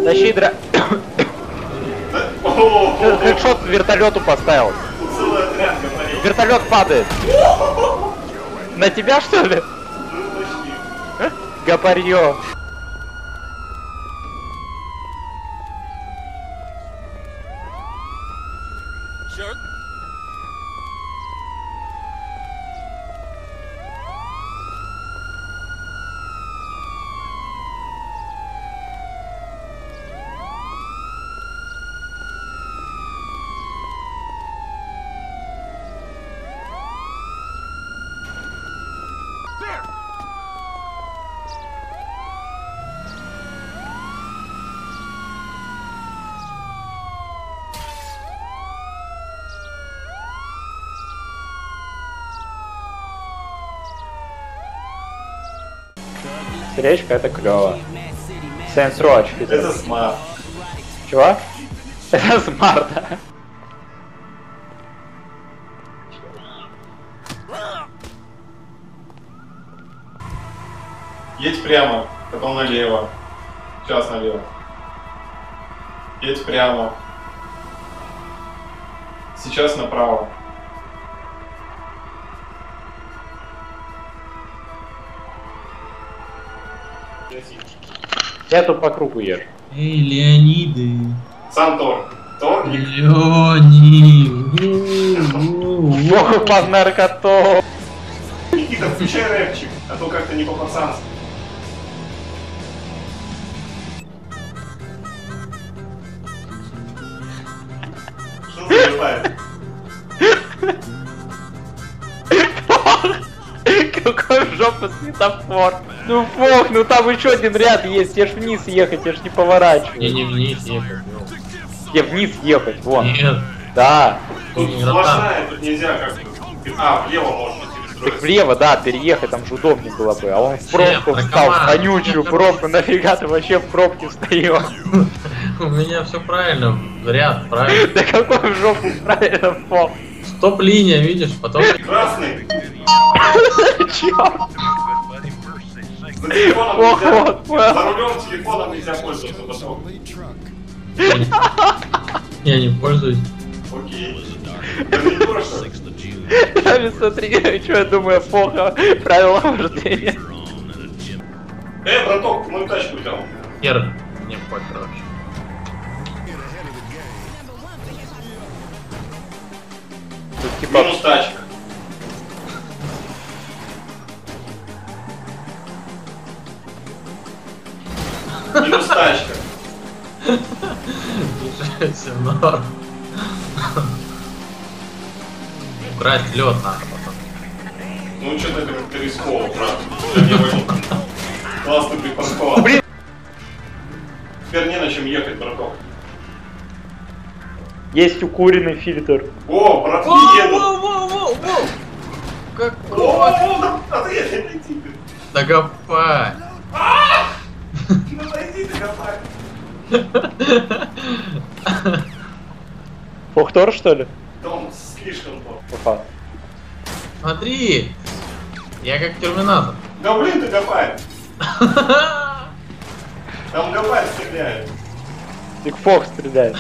Тащи Хэдшот вертолету поставил. Вертолет падает. На тебя что ли? Гапарье. Речка это клево. Saints Row очки. Это смарт. Чего? Это смарт. Едь прямо, потом налево. Сейчас налево. Едь прямо. Сейчас направо. Я тут по кругу езжу. Эй, Леониды. Сам Тор. Торник. Леонид. Ох, под наркоту. Никита, включай рэпчик, а то как-то не по-пацански. Что за рэпает? Какой в жопу светофор. Ну фок, ну там еще один ряд есть, тебе ж вниз ехать, тебе ж не поворачивать. Я не вниз ехать. Тебе вниз ехать, вон. Нет. Да. Тут сплошная, тут нельзя как-то. А, влево можно Так перестроиться. влево, да, переехать, там же удобнее было бы. А он в пробку Всем, встал, в наркоман. вонючую пробку, нафига ты вообще в пробке встаешь? У меня все правильно. Ряд, правильно. Да какой в жопу правильно фок? Стоп-линия, видишь, потом... Красный. Чё? За телефоном Ох, нельзя. вот, понял. За рулем телефоном нельзя пользоваться. Потом. Я не пользуюсь. Окей. Гарнитура, что ли? Сами смотри, что я думаю, плохо правила вождения. Браток, ты мою тачку взял. Хер, мне похер вообще. Тут типа... Минус тачка. Минус тачка. Держите, норм. Убрать лед надо потом. Ну что-то как-то рисково, брат. Я не понял. Классно припарковал. Блин. Теперь не на чем ехать, браток. Есть укуренный фильтр. О, братки едут. Воу-воу-воу-воу! Как О, а ты я не найти. докопай! Ну найди ты копай. Фохтор, что ли? Там слишком то. Опа. Смотри! Я как терминатор. Да блин, ты копай. Там копай стреляет. Биг Фок стреляет.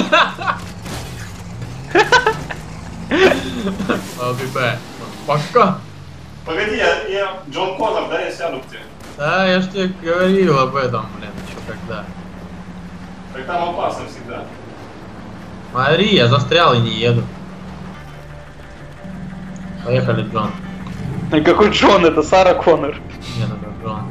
I'll be back. Пока! Погоди, я Джон Коннор, да, я сяду к тебе. Да, я ж тебе говорил об этом, блин, еще когда. Так там опасно всегда. Смотри, я застрял и не еду. Поехали, Джон. А какой Джон? Это Сара Коннор. Нет, это Джон.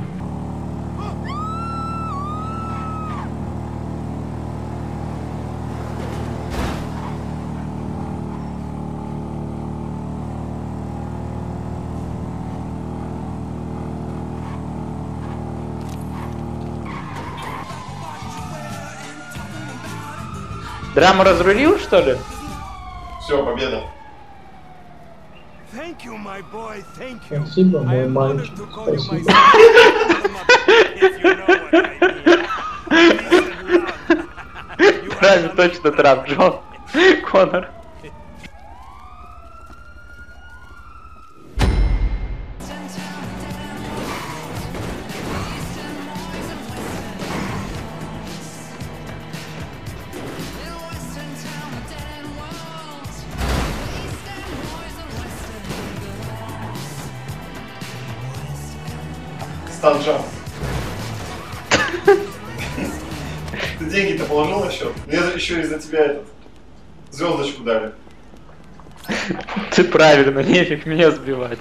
Драму разрулил, что ли? Все, победа. Thank you, my boy. Thank you. Спасибо, I мой am мальчик. honored to call you my Спасибо. son. If you know what I mean. Peace and love. You are Правильно, done точно with трап, Джон. Коннор. Станджам. Ты деньги-то положил на счет? Мне еще из-за тебя этот звездочку дали. Ты правильно, нефиг меня сбивать.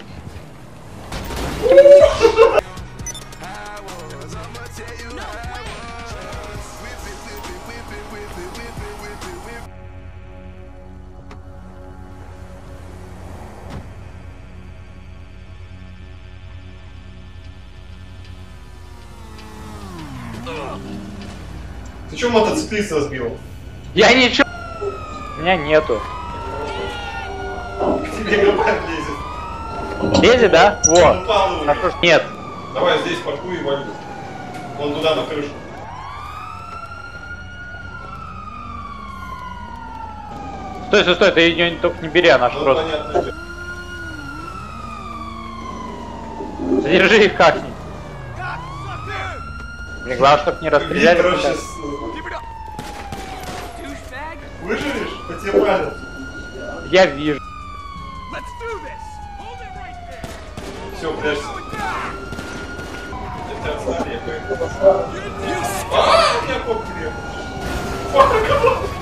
Ты чё мотоциклиста сбил? Я ничего. У меня нету. К тебе грабарь лезет. Лези, да? Он Во. упал уже. Хорошо, что нет. Давай здесь паркуй и вали. Вон туда, на крышу. Стой, стой, стой, ты ее только не бери, она ж Ну, просто. понятно. дело. Задержи их как-нибудь. Мне главное, чтоб не расстреляли. Короче, пока. Keep it up. Douchebag. выживешь? По тебе палят. Я вижу. Let's do this. Hold it right there. Все, прячься. Down. Я тебя отстали, я поехал. А, у меня коп приехал.